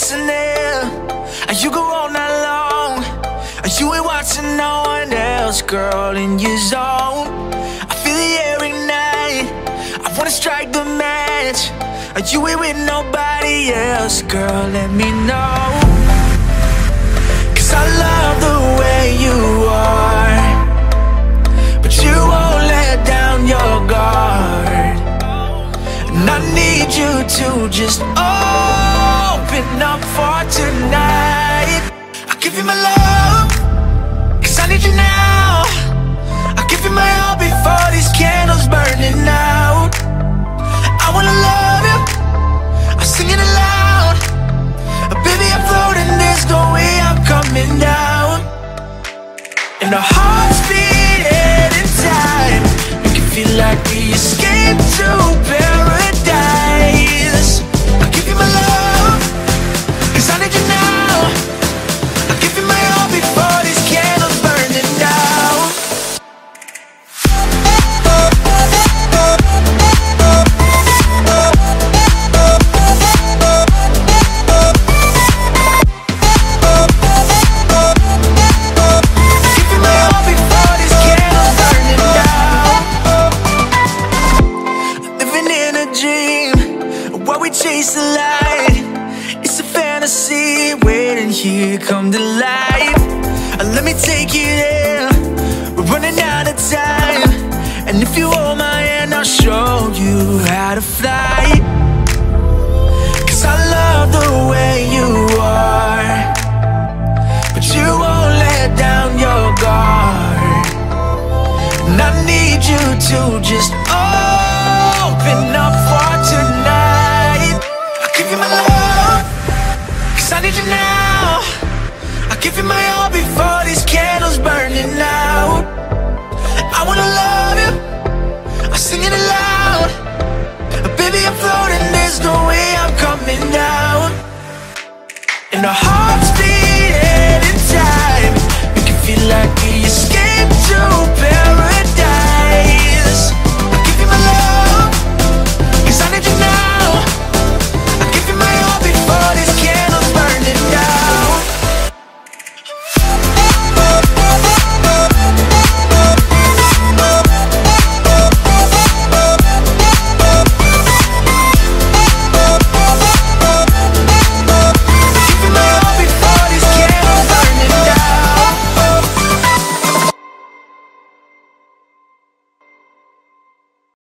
listening, and you go all night long. You ain't watching no one else, girl, in your zone. I feel the air ignite, I wanna strike the match. You ain't with nobody else, girl, let me know. Cause I love the way you are, but you won't let down your guard. And I need you to just open up for tonight. I'll give you my love, cause I need you now. I'll give you my all before these candles burning out. I wanna love you, I'm singing it loud. Baby, I'm floating, there's no way I'm coming down. And our hearts beating in time, we can feel like we escaped to paradise. I'll give you my love, cause I need you now. I'll give you my all before these candles burning down. Chase the light, it's a fantasy waiting here, come to life. Let me take you there, we're running out of time. And if you hold my hand, I'll show you how to fly. Cause I love the way you are, but you won't let down your guard. And I need you to just